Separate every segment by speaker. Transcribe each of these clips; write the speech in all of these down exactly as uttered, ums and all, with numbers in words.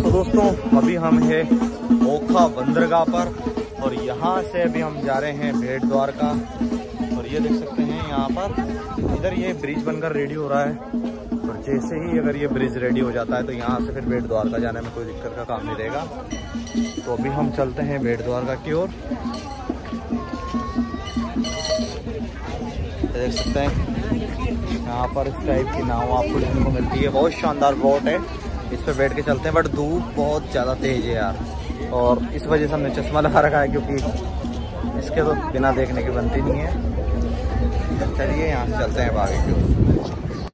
Speaker 1: तो दोस्तों अभी हम हैं ओखा बंदरगाह पर और यहाँ से अभी हम जा रहे हैं भेट द्वारका। और ये देख सकते हैं यहाँ पर इधर ये ब्रिज बनकर रेडी हो रहा है और जैसे ही अगर ये ब्रिज रेडी हो जाता है तो यहाँ से फिर भेट द्वारका जाने में कोई दिक्कत का काम नहीं रहेगा। तो अभी हम चलते हैं भेट द्वारका की ओर। देख सकते हैं यहाँ पर इस टाइप की नाव आपको देखने को मिलती है। बहुत शानदार बोट है, इस पर बैठ के चलते हैं। बट धूप बहुत ज़्यादा तेज है यार, और इस वजह से हमने चश्मा लगा रखा है क्योंकि इसके तो बिना देखने की बनती नहीं है। चलिए यहाँ से चलते हैं आगे की।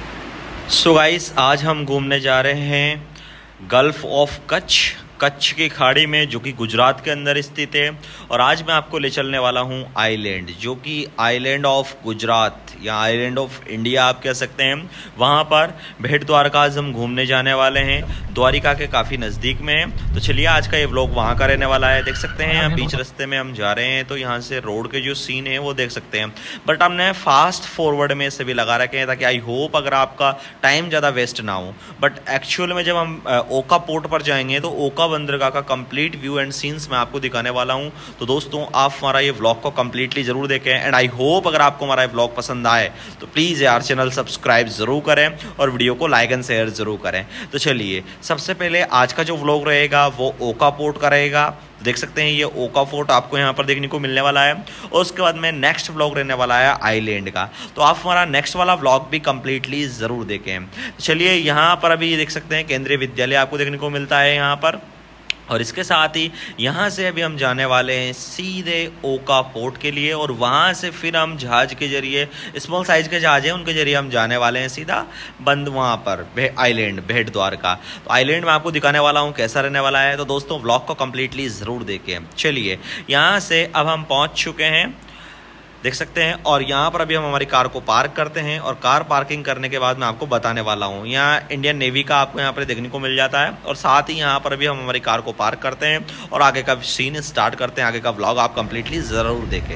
Speaker 2: सो गाइस, आज हम घूमने जा रहे हैं गल्फ ऑफ कच्छ, कच्छ की खाड़ी में, जो कि गुजरात के अंदर स्थित है। और आज मैं आपको ले चलने वाला हूं आइलैंड, जो कि आइलैंड ऑफ गुजरात या आइलैंड ऑफ इंडिया आप कह सकते हैं। वहां पर भेट द्वारका आज हम घूमने जाने वाले हैं, द्वारिका के काफ़ी नज़दीक में है। तो चलिए आज का ये व्लॉग वहां का रहने वाला है। देख सकते हैं यहाँ बीच रास्ते में हम जा रहे हैं, तो यहाँ से रोड के जो सीन है वो देख सकते हैं। बट हमने फास्ट फॉरवर्ड में से भी लगा रखे हैं ताकि आई होप अगर आपका टाइम ज़्यादा वेस्ट ना हो। बट एक्चुअल में जब हम ओका पोर्ट पर जाएंगे तो ओका बंदरगाह का कंप्लीट व्यू एंड सीन्स मैं आपको दिखाने वाला हूं। तो दोस्तों आप हमारा ये व्लॉग को कंप्लीटली जरूर देखें एंड आई होप अगर आपको हमारा ये व्लॉग पसंद आए तो प्लीज़ यार चैनल सब्सक्राइब जरूर करें और वीडियो को लाइक एंड शेयर जरूर करें। तो चलिए सबसे पहले आज का जो व्लॉग रहेगा वो ओका पोर्ट का रहेगा। देख सकते हैं ये ओका फोर्ट आपको यहाँ पर देखने को मिलने वाला है। और उसके बाद में नेक्स्ट व्लॉग रहने वाला है आइलैंड का। तो आप हमारा नेक्स्ट वाला व्लॉग भी कंप्लीटली ज़रूर देखें। चलिए यहाँ पर अभी देख सकते हैं केंद्रीय विद्यालय आपको देखने को मिलता है यहाँ पर। और इसके साथ ही यहाँ से अभी हम जाने वाले हैं सीधे ओका पोर्ट के लिए, और वहाँ से फिर हम जहाज़ के जरिए, स्मॉल साइज़ के जहाज़ हैं उनके जरिए हम जाने वाले हैं सीधा बंद वहाँ पर आइलैंड भेट द्वारका। तो आइलैंड में आपको दिखाने वाला हूँ कैसा रहने वाला है। तो दोस्तों व्लॉग को कम्प्लीटली ज़रूर देखें। चलिए यहाँ से अब हम पहुँच चुके हैं, देख सकते हैं। और यहाँ पर अभी हम हमारी कार को पार्क करते हैं और कार पार्किंग करने के बाद मैं आपको बताने वाला हूँ। यहाँ इंडियन नेवी का आपको यहाँ पर देखने को मिल जाता है। और साथ ही यहाँ पर अभी हम हमारी कार को पार्क करते हैं और आगे का सीन स्टार्ट करते हैं। आगे का व्लॉग आप कंप्लीटली ज़रूर देखें।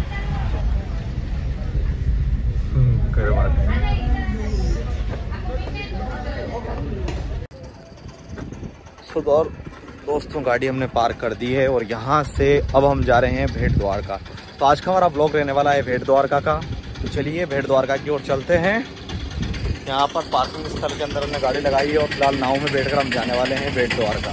Speaker 1: सो और दोस्तों गाड़ी हमने पार्क कर दी है और यहाँ से अब हम जा रहे हैं भेट द्वारका। तो आज का हमारा व्लॉग रहने वाला है भेट द्वारका का। तो चलिए भेट द्वारका की ओर चलते हैं। यहाँ पर पार्किंग स्थल के अंदर हमने गाड़ी लगाई है और फिलहाल नाव में बैठकर हम जाने वाले हैं भेट द्वारका।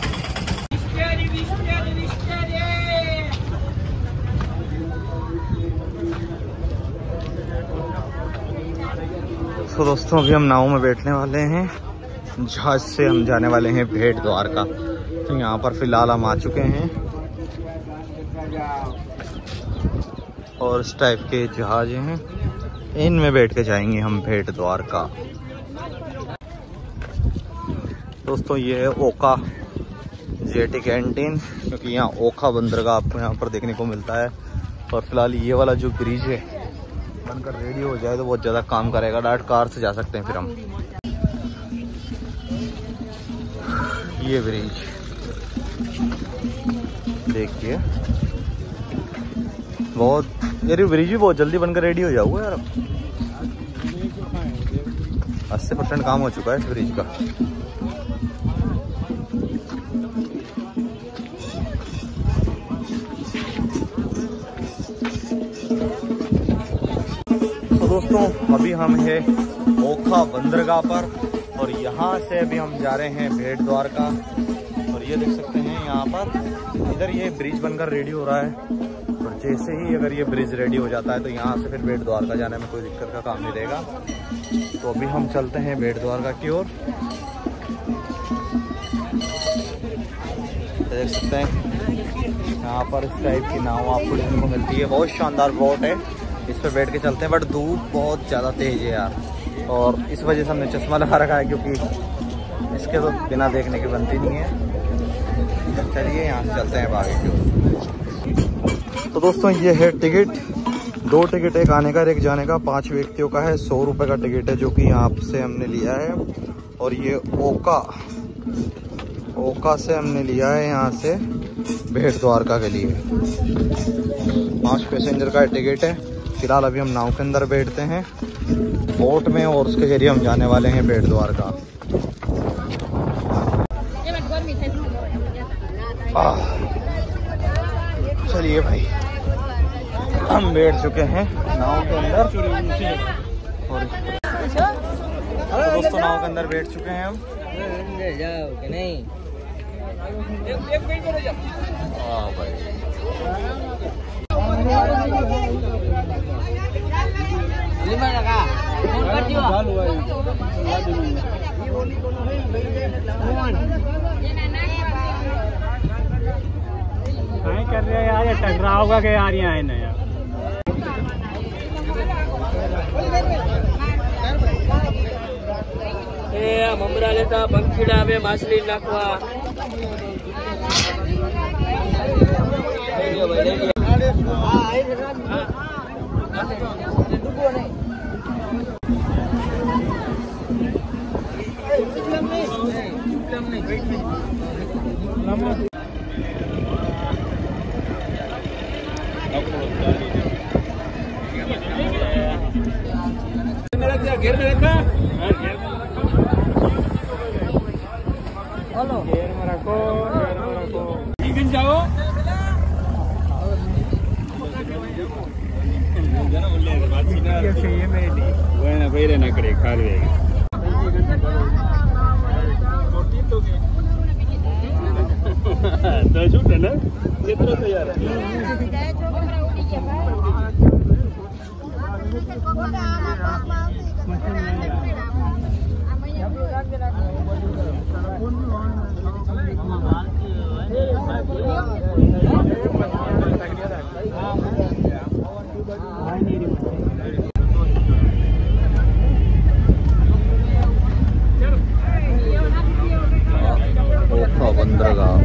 Speaker 1: तो दोस्तों अभी हम नाव में बैठने वाले हैं, जहाज से हम जाने वाले हैं भेट द्वारका। तो यहाँ पर फिलहाल हम आ चुके हैं और इस टाइप के जहाज हैं, इनमें बैठ के जाएंगे हम भेट द्वारका। दोस्तों ये है ओका जेटी कैंटीन, क्योंकि यहाँ ओखा बंदरगाह आपको यहाँ पर देखने को मिलता है। और फिलहाल ये वाला जो ब्रिज है बनकर रेडी हो जाए तो बहुत ज़्यादा काम करेगा। डायरेक्ट कार से जा सकते हैं फिर हम। ये ब्रिज देखिए, बहुत यार ब्रिज भी बहुत जल्दी बनकर रेडी हो जाऊंगा यार। अस्सी परसेंट काम हो चुका है इस ब्रिज का। तो दोस्तों अभी हम हैं ओखा बंदरगाह पर और यहाँ से अभी हम जा रहे हैं भेट द्वारका। और ये देख सकते हैं यहाँ पर इधर ये ब्रिज बनकर रेडी हो रहा है और जैसे ही अगर ये ब्रिज रेडी हो जाता है तो यहाँ से फिर भेट द्वारका जाने में कोई दिक्कत का काम नहीं रहेगा। तो अभी हम चलते हैं भेट द्वारका की ओर। देख सकते हैं यहाँ पर इस टाइप की नाव आपको देखने को मिलती है। बहुत शानदार बोट है, इस पर बैठ के चलते हैं। बट धूप बहुत ज़्यादा तेज है यार, और इस वजह से हमने चश्मा लगा रखा है क्योंकि इसके तो बिना देखने की बनती नहीं है। चलिए यहाँ से चलते हैं आगे की ओर। तो दोस्तों ये है टिकट, दो टिकट, एक आने का एक जाने का, पांच व्यक्तियों का है। सौ रुपये का टिकट है जो कि यहाँ से हमने लिया है। और ये ओका ओका से हमने लिया है यहाँ से भेट द्वारका के लिए। पांच पैसेंजर का टिकट है। फिलहाल अभी हम नाव के अंदर बैठते हैं बोट में और उसके जरिए हम जाने वाले हैं भेट द्वारका। चलिए भाई, हम बैठ चुके हैं नाव के अंदर। और तो दोस्तों नाव के अंदर बैठ चुके हैं हम। नहीं हाँ भाई,
Speaker 3: कर रहे यार, ये टकराव होगा कि यार यहाँ है यार। ए ममरा लेता पंखीड़ा में माछली नाखवा। घेर में रखा, हेलो घेर में रखो, घेर में रखो। ठीक है जाओ। ये मेरे लिए वो ना भाई रहना करे खा रहे तो झूठ है ना, कितना तैयार है।
Speaker 1: बंदरगाह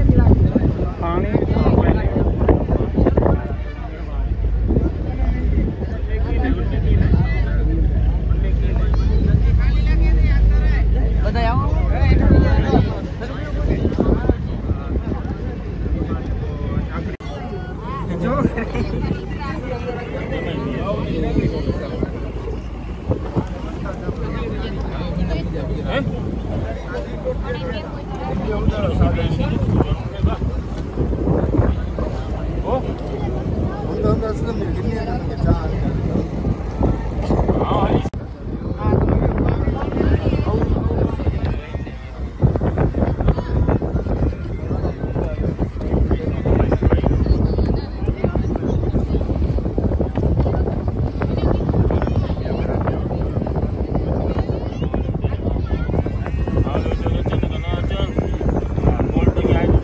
Speaker 3: बोल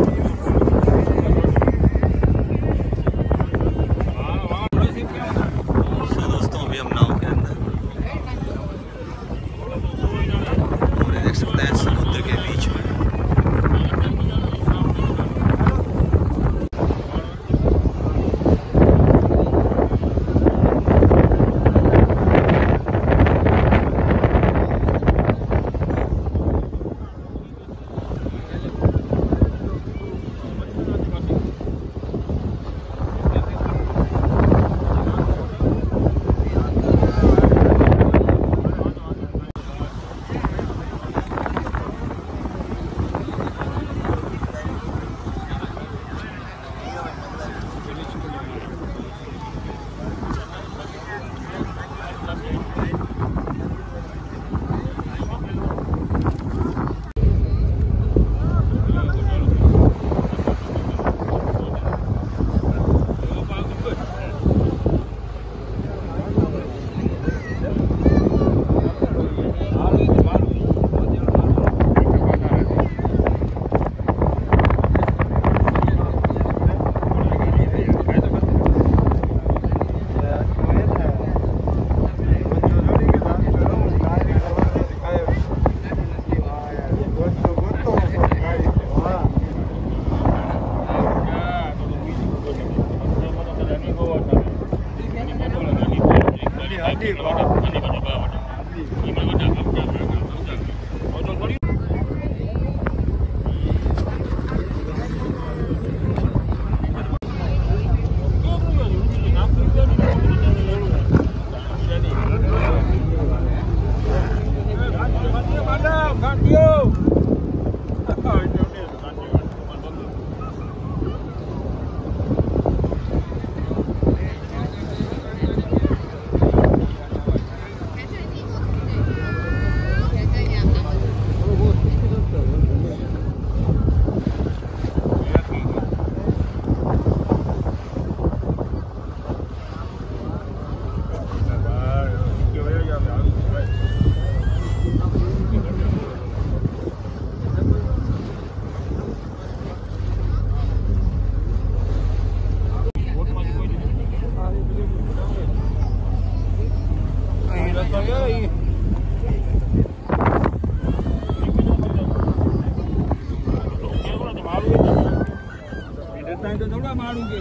Speaker 3: तो थोड़ा मारूंगे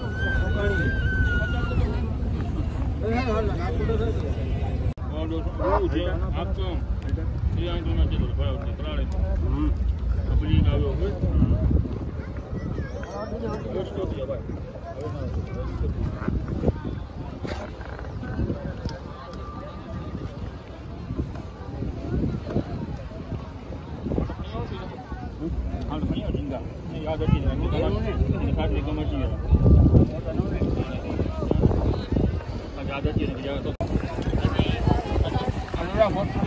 Speaker 3: आपको ये आंदो ना चलो बड़ा बड़ा हम्म अपनी ना हो गए दोस्तों दिया भाई हां तो नहीं जिंदा ये याद रखिए ये खाट ले कम चाहिए ज्यादा चाहिए ज्यादा तो अरे बहुत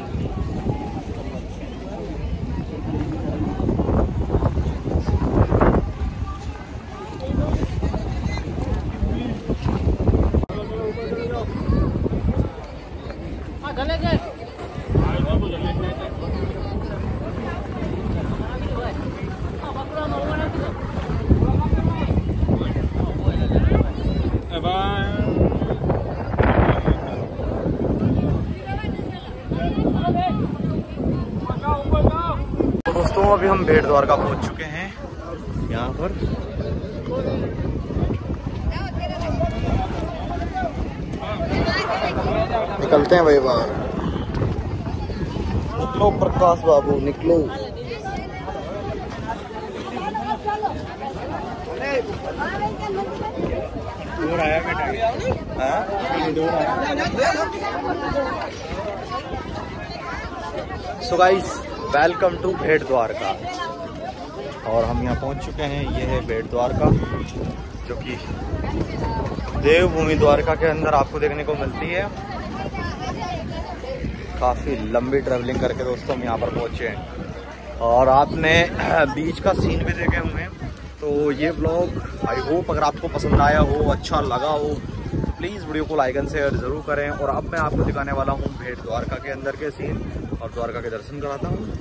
Speaker 1: दोस्तों अभी हम भेड़ द्वारका पहुंच चुके हैं। यहाँ पर निकलते हैं भाई बाहर। निकलो प्रकाश बाबू निकलो। दूर आया बेटा। सो गाइस वेलकम टू भेड़ द्वारका। और हम यहाँ पहुँच चुके हैं। ये है भेड़ द्वारका जो कि देवभूमि द्वारका के अंदर आपको देखने को मिलती है। काफ़ी लंबी ट्रैवलिंग करके दोस्तों हम यहाँ पर पहुँचे हैं। और आपने बीच का सीन भी देखे होंगे। तो ये ब्लॉग आई होप अगर आपको पसंद आया हो, अच्छा लगा हो, तो प्लीज़ वीडियो को लाइक एंड शेयर ज़रूर करें। और अब मैं आपको दिखाने वाला हूँ भेड़ द्वारका के अंदर के सीन और द्वारका के दर्शन कराता हूँ।